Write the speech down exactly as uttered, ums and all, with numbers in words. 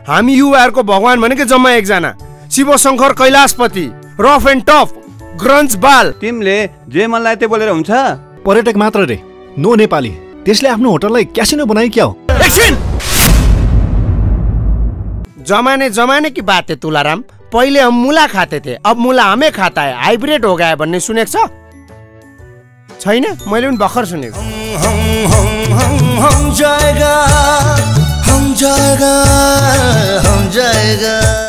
हामी युवाहरूको भगवान भनेको जम्मा एकजना, Shivshankar Kailashpati, rough and tough, grunge बाल। तिमीले जे मन लाग्यो त्यो बोलेर हुन्छ? पर्यटक मात्र रे, नो नेपाली। त्यसले आफ्नो होटललाई क्यासिनो बनायो क्या हो? एकछिन, जमाने जमाने की बात है तुलाराम। पहिले हम मूला खाते थे, अब मूला हमें खाता है, हाइब्रिड हो गया भन्ने सुनेको छ? छैन? मैले पनि भर्खर सुनेको। हम हम हम हम जाएगा हम जाएगा हम जाएगा